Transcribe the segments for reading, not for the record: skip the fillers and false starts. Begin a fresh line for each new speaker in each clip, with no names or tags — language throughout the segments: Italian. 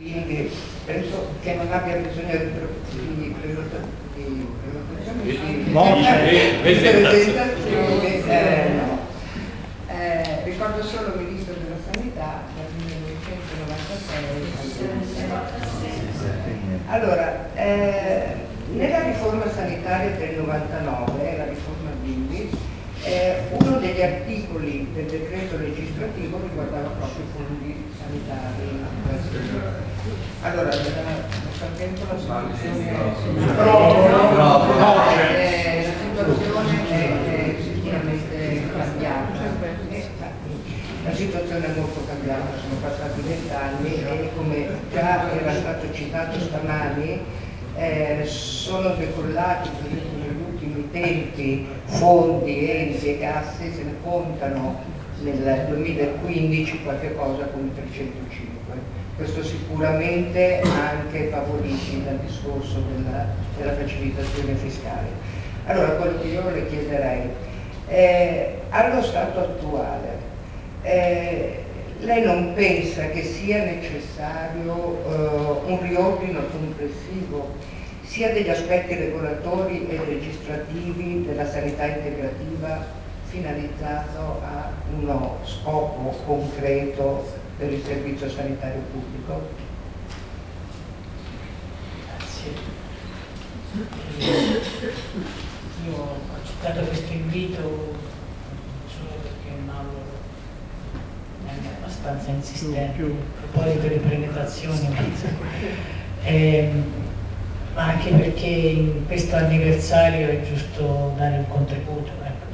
Quindi penso che non abbia bisogno di presentazione. No. Ricordo solo Ministro della Sanità dal 1996. Allora, nella riforma sanitaria del 99, la riforma Bindi, uno degli articoli del decreto legislativo riguardava proprio i fondi sanitari. Allora, nel frattempo la situazione è sicuramente cambiata. La situazione è molto cambiata, sono passati 20 anni e come già era stato citato stamani, sono decollati negli ultimi tempi fondi, enti e casse, se ne contano nel 2015 qualche cosa come 305. Questo sicuramente anche favoriti dal discorso della facilitazione fiscale. Allora, quello che io le chiederei, allo stato attuale, lei non pensa che sia necessario un riordino complessivo sia degli aspetti regolatori e legislativi della sanità integrativa finalizzato a uno scopo concreto per il servizio sanitario pubblico?
Grazie. Io ho accettato questo invito solo perché Mauro è abbastanza insistente a proposito delle prenotazioni, ma anche perché in questo anniversario è giusto dare un contributo,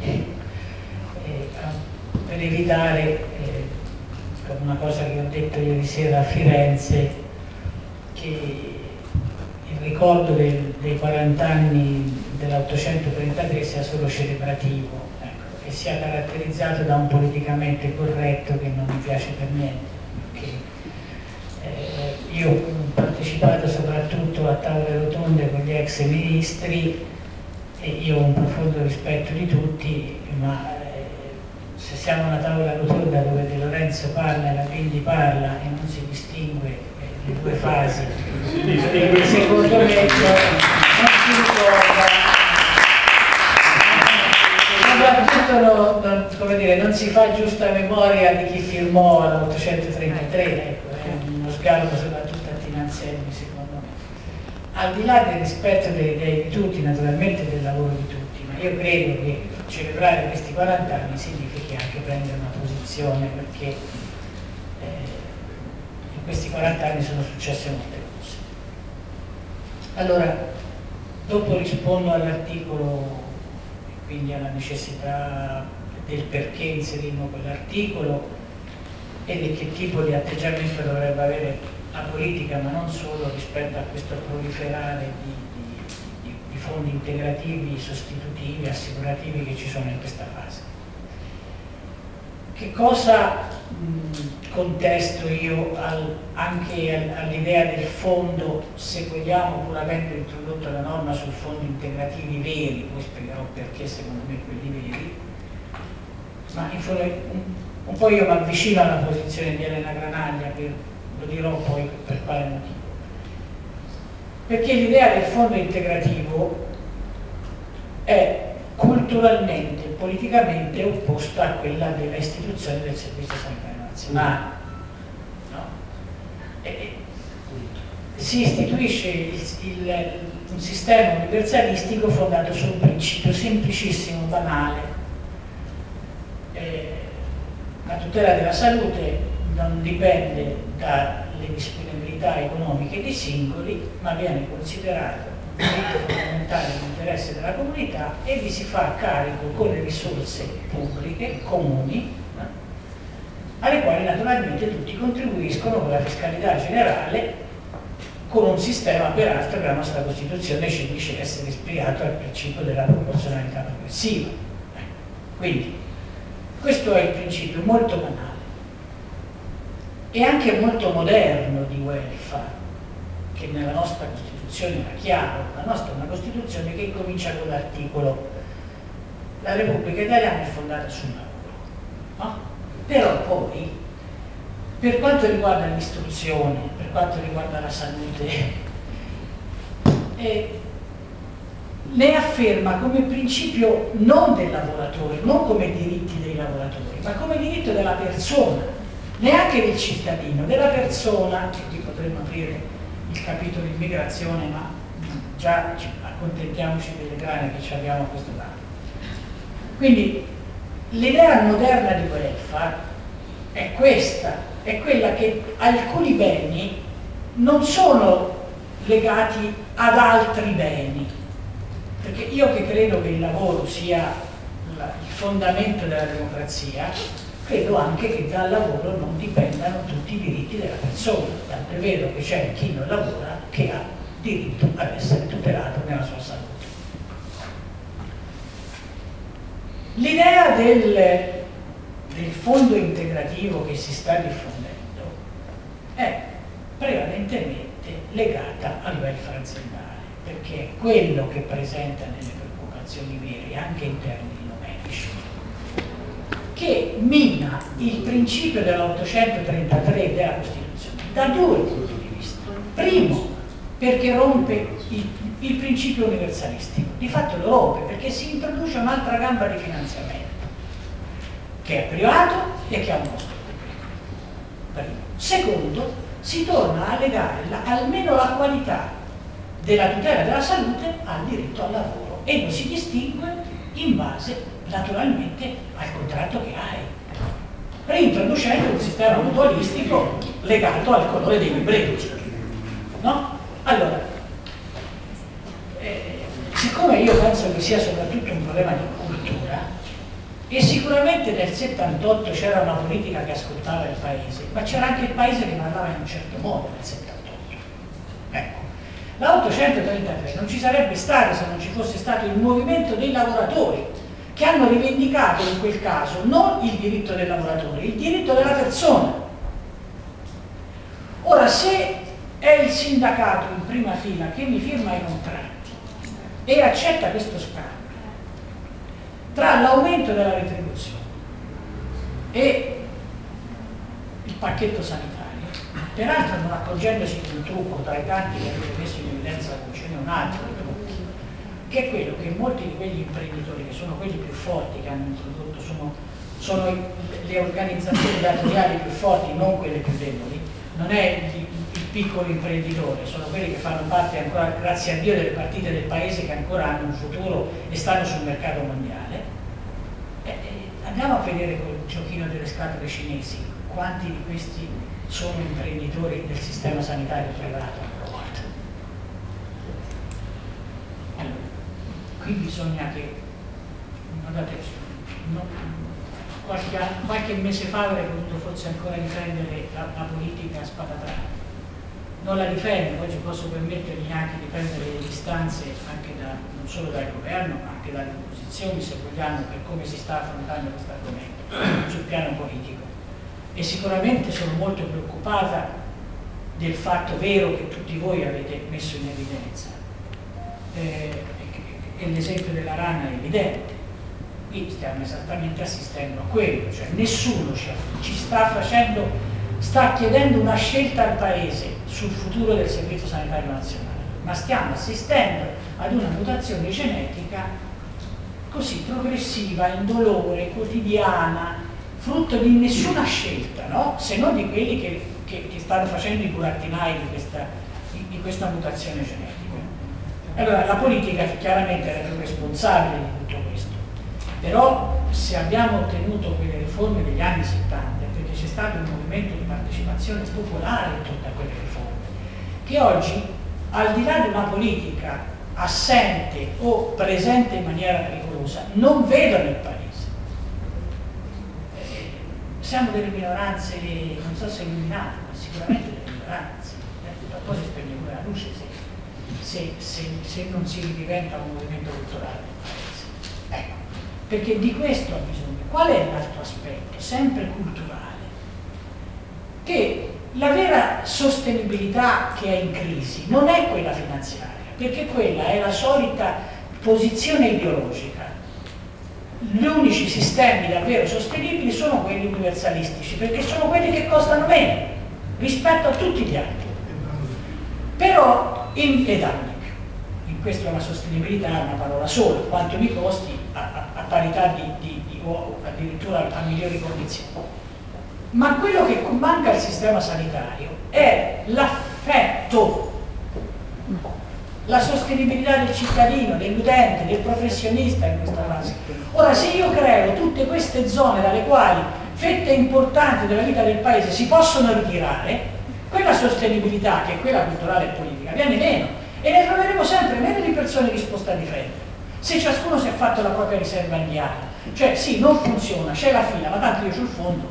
per evitare una cosa che ho detto ieri sera a Firenze, che il ricordo dei 40 anni dell'833 sia solo celebrativo, che sia caratterizzato da un politicamente corretto che non mi piace per niente. Io ho partecipato soprattutto a tavole rotonde con gli ex ministri e io ho un profondo rispetto di tutti, ma se siamo a una tavola rotonda dove De Lorenzo parla e la Bindi parla e non si distingue le due fasi, secondo me non si ricorda, soprattutto come dire, non si fa giusta memoria di chi firmò l'833, ecco, è uno sgarbo soprattutto a Tina Anselmi, secondo me. Al di là del rispetto delle idee di tutti, naturalmente del lavoro di tutti, ma io credo che celebrare questi 40 anni significhi anche prendere una posizione, perché in questi 40 anni sono successe molte cose. Allora, dopo rispondo all'articolo e quindi alla necessità del perché inserirmo quell'articolo e di che tipo di atteggiamento dovrebbe avere la politica, ma non solo, rispetto a questo proliferare di fondi integrativi, sostitutivi, assicurativi che ci sono in questa fase. Che cosa contesto io anche all'idea del fondo, se vogliamo, pur avendo introdotto la norma sul fondi integrativi veri, poi spiegherò perché secondo me quelli veri, ma un po' io mi avvicino alla posizione di Elena Granaglia, lo dirò poi per quale motivo. Perché l'idea del fondo integrativo è culturalmente e politicamente opposta a quella della istituzione del Servizio Sanitario Nazionale. No? Si istituisce un sistema universalistico fondato su un principio semplicissimo, banale. La tutela della salute non dipende dalle disponibilità economiche dei singoli, ma viene considerato un diritto fondamentale dell'interesse della comunità e vi si fa carico con le risorse pubbliche, comuni, alle quali naturalmente tutti contribuiscono con la fiscalità generale, con un sistema peraltro che la nostra Costituzione ci dice essere ispirato al principio della proporzionalità progressiva. Quindi questo è il principio molto banale e anche molto moderno di welfare, che nella nostra Costituzione era chiaro. La nostra è una Costituzione che comincia con l'articolo: la Repubblica Italiana è fondata sul lavoro, no? Però poi per quanto riguarda l'istruzione, per quanto riguarda la salute, ne afferma come principio non del lavoratore, non come diritti dei lavoratori, ma come diritto della persona, neanche del cittadino, della persona. Qui potremmo aprire il capitolo immigrazione, ma già accontentiamoci delle grane che ci abbiamo a questo lato. Quindi l'idea moderna di welfare è questa, è quella che alcuni beni non sono legati ad altri beni, perché io che credo che il lavoro sia il fondamento della democrazia, credo anche che dal lavoro non dipendano tutti i diritti della persona, tanto è vero che c'è chi non lavora che ha diritto ad essere tutelato nella sua salute. L'idea del fondo integrativo che si sta diffondendo è prevalentemente legata al welfare aziendale, perché è quello che presenta delle preoccupazioni vere anche in termini numerici, che mina il principio dell'833 della Costituzione da due punti di vista. Primo, perché rompe il principio universalistico, di fatto lo rompe perché si introduce un'altra gamba di finanziamento che è privato e che ha un costo pubblico. Primo. Secondo, si torna a legare almeno la qualità della tutela della salute al diritto al lavoro e lo si distingue in base naturalmente al contratto che hai, reintroducendo un sistema mutualistico legato al colore dei libretti, no? Allora, siccome io penso che sia soprattutto un problema di cultura, e sicuramente nel 78 c'era una politica che ascoltava il paese, ma c'era anche il paese che parlava in un certo modo nel 78. Ecco, la 833 non ci sarebbe stato se non ci fosse stato il movimento dei lavoratori, che hanno rivendicato in quel caso non il diritto del lavoratore, il diritto della persona. Ora, se è il sindacato in prima fila che mi firma i contratti e accetta questo scambio tra l'aumento della retribuzione e il pacchetto sanitario, peraltro non accorgendosi di un trucco tra i tanti che avete messo in evidenza, ce n'è un altro trucco, che è quello che molti di quegli imprenditori, che sono quelli più forti che hanno introdotto, sono le organizzazioni datoriali più forti, non quelle più deboli, non è il piccolo imprenditore, sono quelli che fanno parte ancora, grazie a Dio, delle partite del paese che ancora hanno un futuro e stanno sul mercato mondiale. Andiamo a vedere col giochino delle scatole cinesi quanti di questi sono imprenditori del sistema sanitario privato. Allora, qui bisogna che, guardate, qualche mese fa avrei potuto forse ancora difendere la politica a spada tratta. Non la difendo, oggi posso permettermi anche di prendere le distanze anche non solo dal governo, ma anche dalle opposizioni, se vogliamo, per come si sta affrontando questo argomento sul piano politico. E sicuramente sono molto preoccupata del fatto vero che tutti voi avete messo in evidenza. E l'esempio della rana è evidente. Qui stiamo esattamente assistendo a quello, cioè nessuno ci sta chiedendo una scelta al Paese sul futuro del Servizio Sanitario Nazionale, ma stiamo assistendo ad una mutazione genetica così progressiva, indolore, quotidiana, frutto di nessuna scelta, no? Se non di quelli che stanno facendo i burattinai di questa mutazione genetica. Allora la politica chiaramente era più responsabile di tutto questo, però se abbiamo ottenuto quelle riforme degli anni 70 c'è stato un movimento di partecipazione popolare intorno a quelle riforme, che oggi, al di là di una politica assente o presente in maniera pericolosa, non vedono il paese. Siamo delle minoranze, non so se illuminate, ma sicuramente delle minoranze. Poi si spegne pure la luce se non si diventa un movimento culturale nel paese. Ecco, perché di questo ha bisogno. Qual è l'altro aspetto, sempre culturale? Che la vera sostenibilità che è in crisi non è quella finanziaria, perché quella è la solita posizione ideologica gli unici sistemi davvero sostenibili sono quelli universalistici, perché sono quelli che costano meno rispetto a tutti gli altri. Però in questo la sostenibilità è una parola sola, quanto mi costi a parità o addirittura a migliori condizioni. Ma quello che manca al sistema sanitario è l'affetto, la sostenibilità del cittadino, dell'utente, del professionista in questa fase. Ora, se io creo tutte queste zone dalle quali fette importanti della vita del paese si possono ritirare, quella sostenibilità, che è quella culturale e politica, viene meno, e ne troveremo sempre meno di persone disposte a difendere. Se ciascuno si è fatto la propria riserva indiana, cioè sì, non funziona, c'è la fila, ma tanto io sul fondo,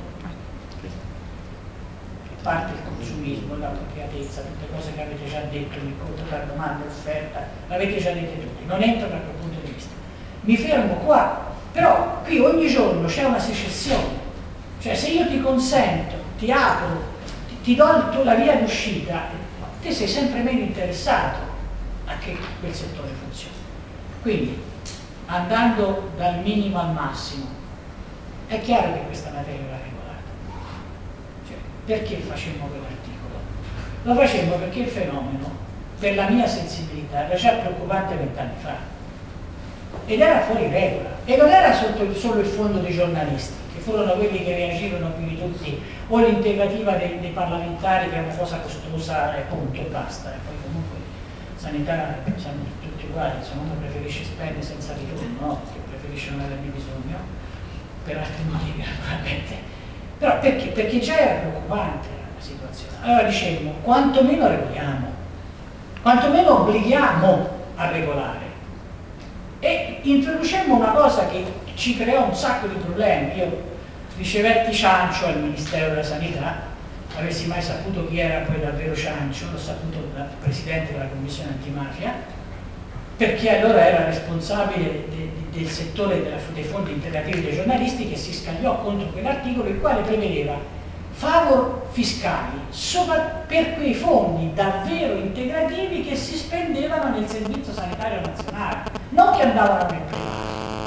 parte il consumismo, l'appropriatezza, tutte cose che avete già detto, l'incontro tra domanda e offerta, l'avete già dette tutti, non entro da quel punto di vista. Mi fermo qua, però qui ogni giorno c'è una secessione, cioè se io ti consento, ti apro, ti do la via d'uscita, te sei sempre meno interessato a che quel settore funzioni. Quindi, andando dal minimo al massimo, è chiaro che questa materia va regolata. Cioè, perché facemmo quell'articolo? Lo facemmo perché il fenomeno, per la mia sensibilità, era già preoccupante 20 anni fa. Ed era fuori regola. E non era solo il fondo dei giornalisti, che furono quelli che reagirono più di tutti, o l'integrativa dei parlamentari, che è una cosa costosa e punto e basta. E poi comunque sanità siamo tutti uguali, insomma uno preferisce spendere senza ritorno, no? Perché preferisce non averne bisogno, per altri motivi naturalmente. Però perché? Perché già era preoccupante la situazione. Allora dicevamo, quantomeno regoliamo, quantomeno obblighiamo a regolare. E introducemmo una cosa che ci creò un sacco di problemi. Io ricevetti Ciancio al Ministero della Sanità. Avessi mai saputo chi era poi davvero Ciancio, l'ho saputo dal Presidente della Commissione Antimafia, perché allora era responsabile del settore dei fondi integrativi dei giornalisti, che si scagliò contro quell'articolo, il quale prevedeva favor fiscali per quei fondi davvero integrativi che si spendevano nel Servizio Sanitario Nazionale, non che andavano nel privato.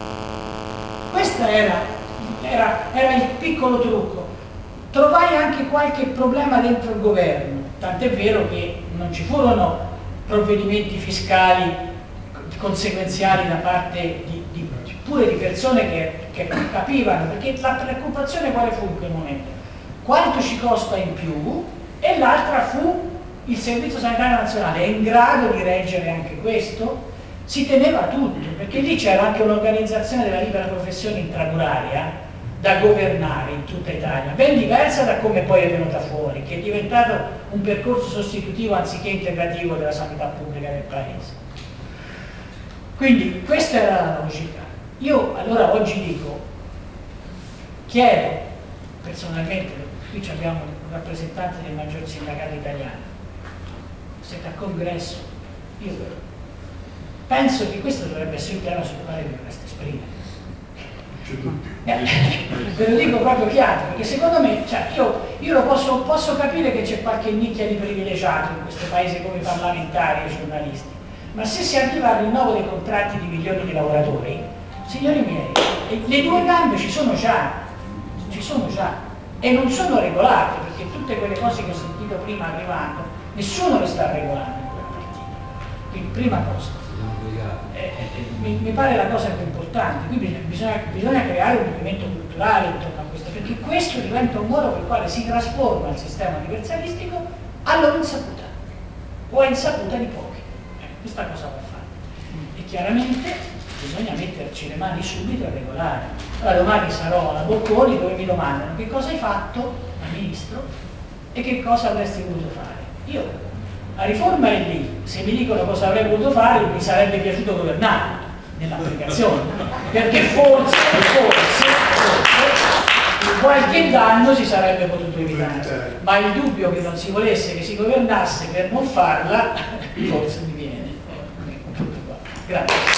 Questo era il piccolo trucco. Trovai anche qualche problema dentro il governo, tant'è vero che non ci furono provvedimenti fiscali conseguenziali da parte pure di persone che capivano, perché la preoccupazione quale fu in quel momento? Quanto ci costa in più, e l'altra fu il Servizio Sanitario Nazionale è in grado di reggere anche questo? Si teneva tutto, perché lì c'era anche un'organizzazione della libera professione intramuraria da governare in tutta Italia, ben diversa da come poi è venuta fuori, che è diventato un percorso sostitutivo anziché integrativo della sanità pubblica del Paese. Quindi questa era la logica. Io allora oggi dico, chiedo personalmente, qui abbiamo un rappresentante del maggior sindacato italiano, siete a congresso, io penso che questo dovrebbe essere il piano sul quale vi dovreste esprimere. Ve lo dico proprio chiaro, perché secondo me, cioè, io lo posso capire che c'è qualche nicchia di privilegiato in questo paese come parlamentari e giornalisti, ma se si arriva al rinnovo dei contratti di milioni di lavoratori, signori miei, le due gambe ci sono già, e non sono regolate, perché tutte quelle cose che ho sentito prima arrivando, nessuno le sta regolando in quella partita. Quindi prima cosa. Mi pare la cosa più importante, quindi bisogna creare un movimento culturale intorno a questo, perché questo diventa un modo per il quale si trasforma il sistema universalistico a loro insaputa, o a insaputa di pochi. Questa cosa va fatta. E chiaramente bisogna metterci le mani subito a regolare. Allora domani sarò alla Bocconi dove mi domandano che cosa hai fatto al Ministro e che cosa avresti voluto fare. Io la riforma è lì, se mi dicono cosa avrei voluto fare mi sarebbe piaciuto governare nell'applicazione, perché forse qualche danno si sarebbe potuto evitare, ma il dubbio che non si volesse che si governasse per non farla forse mi viene. Grazie.